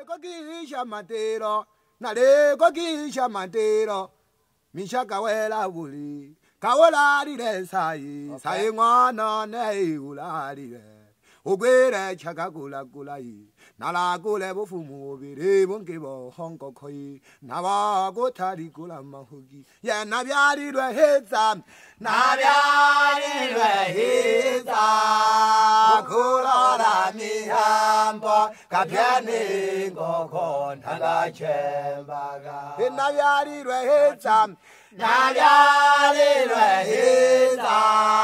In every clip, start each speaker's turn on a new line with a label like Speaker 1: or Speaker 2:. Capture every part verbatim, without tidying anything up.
Speaker 1: kokisha matero nale kokisha matero misha kawela buli kawela lile sai sai mwana ne ulalile ogwere chaka kula kulai nala kule bofumu bire bonke bo honko koi nawa go tari kula mahugi ya nabyari lwe heza nabyari lwe heza kula la mihambo kapyani ngoko ntanga chembaga nabyari lwe heza nabyari lwe heza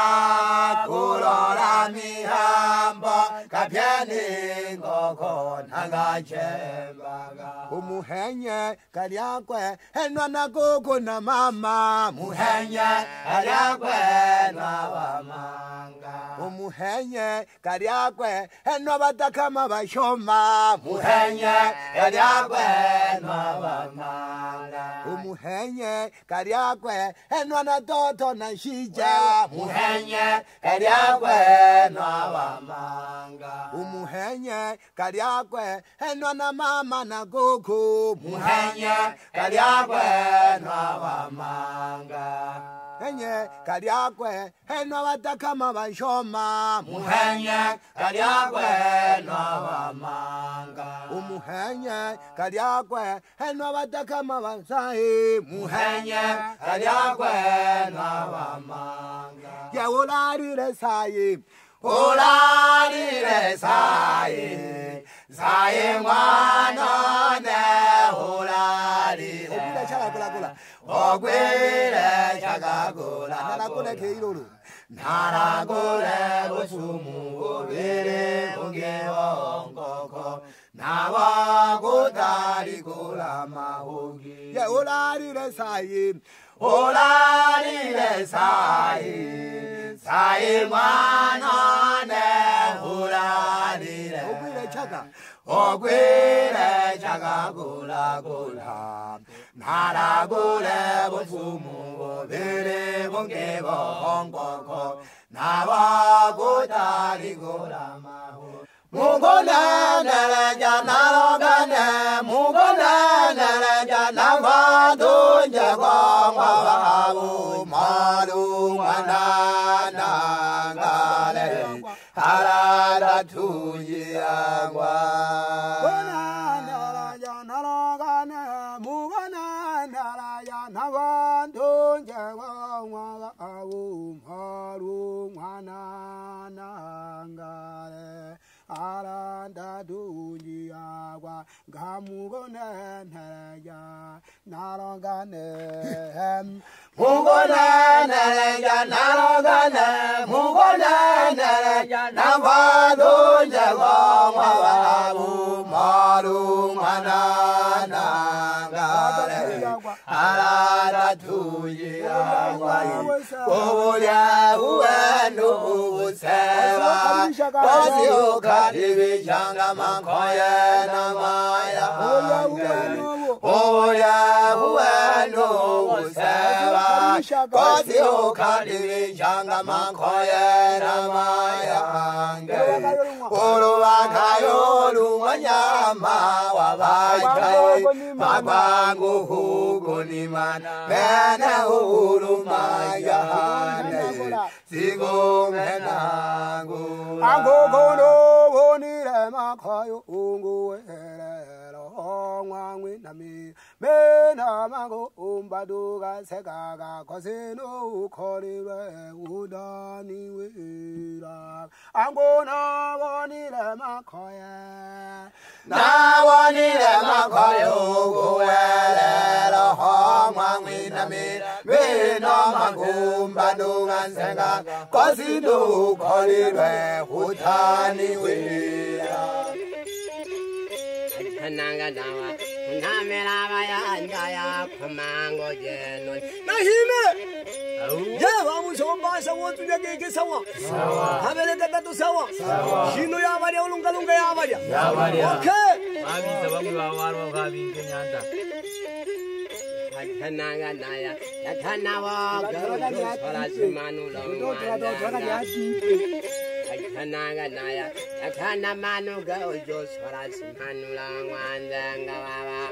Speaker 1: kula la mihambo kapyani ngoko ntanga chembaga umuhenye kalyakwe enwana koko na mama muhenye kalyakwe na bamanga umuhenye kalyakwe enwa batakama bashoma muhenye kalyakwe na bamanga umuhenye kalyakwe enwa na toto na shija muhenye kalyakwe na bamanga umuhenye kalyakwe enwa na mama na koko muhenye kalyakwe na bamanga enye kalyakwe enwa batakama bashoma muhenye kalyakwe na bamanga umuhenye kalyakwe enwa batakama basahi muhenye kalyakwe na bamanga ya ulalile sayi ulalile sayi sayi mwana ne ulalile ogwile chaka kula kula ogwile chaka kula nala kule keilulu nala kule busumu ubire ungewa ngoko nawa kutari kula mahugi ya ulalile sayi ulalile sayi sayi mwana ne ulalile ogwile chaka ogwile chaka kula kula nala kule bufumu bubiri bungebo ngoko nawa kutari kula mahu mugona neleja nalogane mugona neleja navadunje gongwababu malu manana ngale harada tujiangwa mugona neleja nalogane mugona neleja navadunje gongwababu malu manana ngale aranda dunjiagwa gamugone neleja nalogane mugone neleja nalogane mugone neleja navadunje gongwababu malu manana ngale aranda dunjiagwa obulya uwenu ubuseba Kosi ukati vijanga mankoye na maya Oya uwenu usewa Kosi ukati vijanga mankoye na maya Ulu wakayo lumanyama wabajai Magwangu hugu ni mana Mene ulu mayane Sigo menangu Ango kono wonire makayo ungu elelo Hongwangwi nami Mena mango umbaduga sekaga Kosino ukoriwe udani wira Ango na wonire makaye Na wonire makayo ungu elelo Hongwangwi nami Mena mango umbaduga sekaga Kosino ukoriwe udani wira
Speaker 2: Nanga dawa, namela baya njaya kumango jeno. Nahime. Ya vamos somba sawa tuja ke sawa. Sawa. Hamele kata tu sawa. Sawa. Shino ya bari ulunga lunga ya bari. Ya bari. Okay. Abi sababu wa waro gabi kenyanda. Nanga naya, nakana wa garo para simanu lo. Nanga naya. Akana manu go jo soras manula wandanga baba.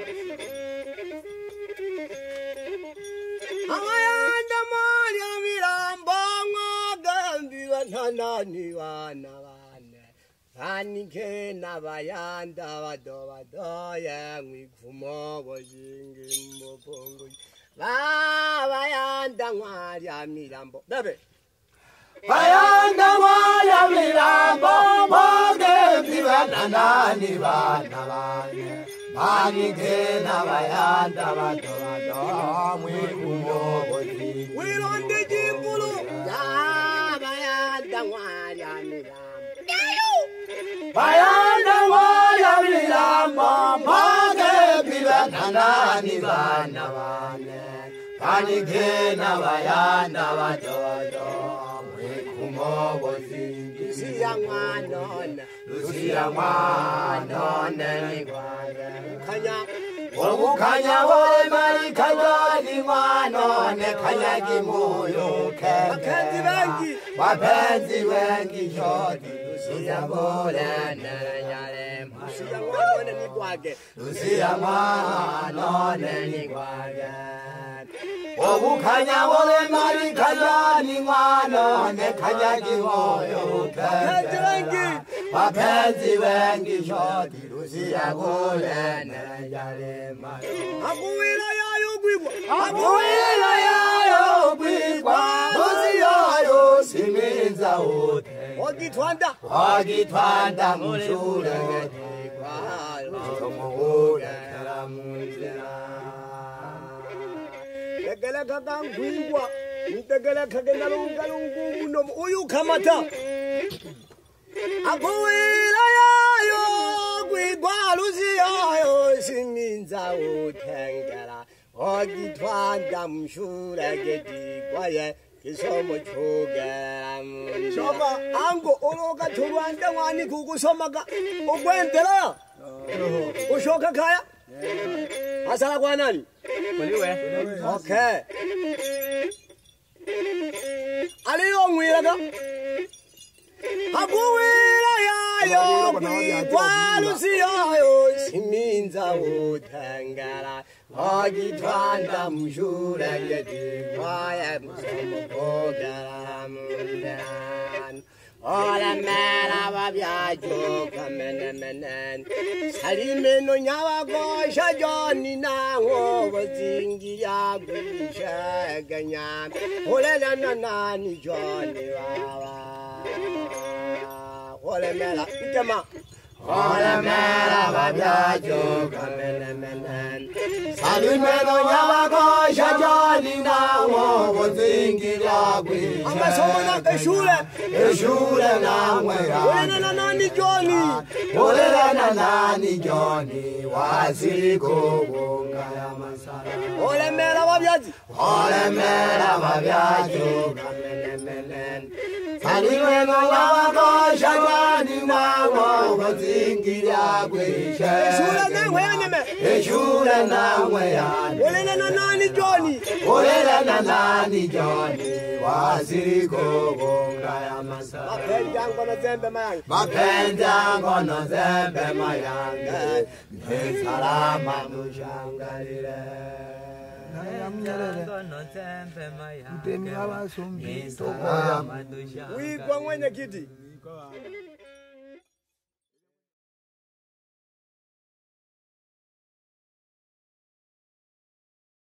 Speaker 2: Amayanda Maria Mirambanga Gandhi Vanana Nivana Vane Vanike Navayanda Vadova Doya Mikumo Wajing Mopongo Vayanda Maria Mirambo. Dabe
Speaker 1: Vayanda Maria Mirambo Gandhi Vanana Nivana Vane Vanike Navayanda Vadova Doya Mikumo Wajing.
Speaker 2: We on the Jibulu Vayanda Maria Mirambo.
Speaker 1: Vayanda Maria Mirambo Gandhi Vanana Nivana Vane Vanike Navayanda Vadova Doya Mikumo Wajing.
Speaker 2: Lucia Manon,
Speaker 1: Lucia Manon,
Speaker 2: Kanya,
Speaker 1: Obu Kanya, Wale Mari Kanya, Ni Manon, Kanya Gimoyo,
Speaker 2: Makanti Vangi,
Speaker 1: Wapenzi Wengi Shoti, Lucia
Speaker 2: Bola,
Speaker 1: Manon,
Speaker 2: Narayale, Lucia Manon, and Iguage,
Speaker 1: Lucia Manon, Iguage. Obu Kanya, Wale Mari Kanya, Ni Manon, Kanya Gimoyo,
Speaker 2: Makanti Vangi,
Speaker 1: Wapenzi Wengi Shoti, Lucia Bola, Narayale,
Speaker 2: Abuela Yayo Guibo,
Speaker 1: Abuela Yayo Guibo, Lucia Yo Siminza Ote,
Speaker 2: Ogi Twanda,
Speaker 1: Ogi Twanda Mushura, Tomohura,
Speaker 2: Tegala Kakang Guibo, Tegala Kaganalung Galung Gum, Uyu Kamata. Abuela Yayo Guibo, Lucia Yo Siminza Otengara, Ogi Twanda Mushura, Getty, Quiet. Kisomo choga Soma ango ologa tuwanda wani kuku somaga ogwendela ushoka kaya asala kwa nani Maliwe okay aliyo mwiraga Abuela yayo Walusiyo Siminza Utangara Ogi Twanda Mushura Geti Waya Musomo Pogara Mundan Ola Mera Wabiajo Kamene Menen Salimeno Nyawa Gosha Johnny Nango Wazingi Yagulisha Ganyan Olela Nanani Johnny Wawa Ole mela, ikema.
Speaker 1: Ole mela babiajo kamene menen. Salimeno nyawago shajani na wo wozingira gwi.
Speaker 2: Amba somo na eshule.
Speaker 1: Eshule na mwera.
Speaker 2: Ole na nani Johnny.
Speaker 1: Ole na nani Johnny. Waziri gogonga ya masara.
Speaker 2: Ole mela babiaji.
Speaker 1: Ole mela babiajo kamene menen. Salimeno nyawago shajani na wo wozingira gwi.
Speaker 2: Eshule na mweneme.
Speaker 1: Eshule na mwera.
Speaker 2: Ole na nani Johnny.
Speaker 1: Ole na nani Johnny. Waziri gogonga ya masara.
Speaker 2: Mapenja ngono zembe mayanga.
Speaker 1: Mapenja ngono zembe mayanga. Mpe salama nushangalile.
Speaker 3: Mtemi wa masumbi.
Speaker 2: Wikwa mwenye kiti.